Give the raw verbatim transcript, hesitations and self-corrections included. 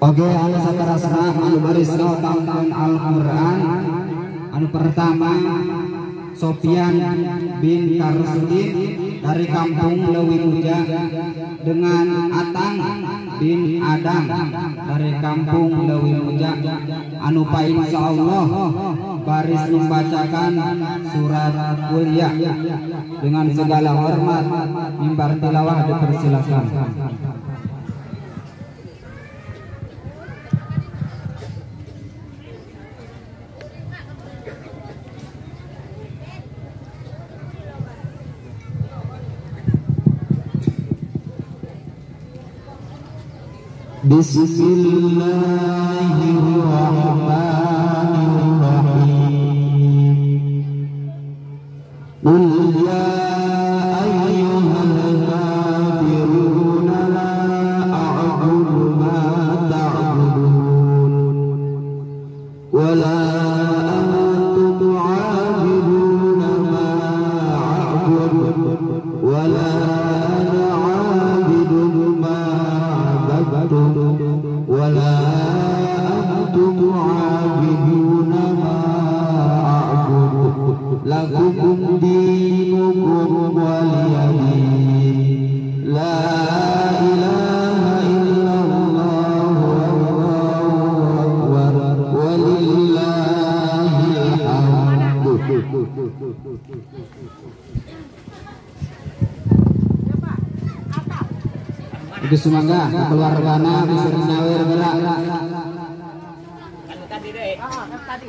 Oke, anu saterasna anu baris tahun Al-Qur'an anu pertama Sofyan bin Karusudin dari kampung Lewimuja dengan Atang bin Adam dari kampung Lewimuja anu pa insyaallah baris membacakan surat kuliah dengan segala hormat mimbar tilawah dipersilakan. Bismillahirrahmanirrahim. Qul ya ayyuhal kafiruna la a'budu ma ta'budun wa la antum 'abiduna ma a'budu wa la ana 'abidun ma wala antum 'abiduna ma a'budu lakum dinukum waliyadin. La ilaha illallah wallahu akbar walillahil hamd. Itu semangga keluargana bisa nyawir gerak. Kan tadi deh. Ah, kan tadi.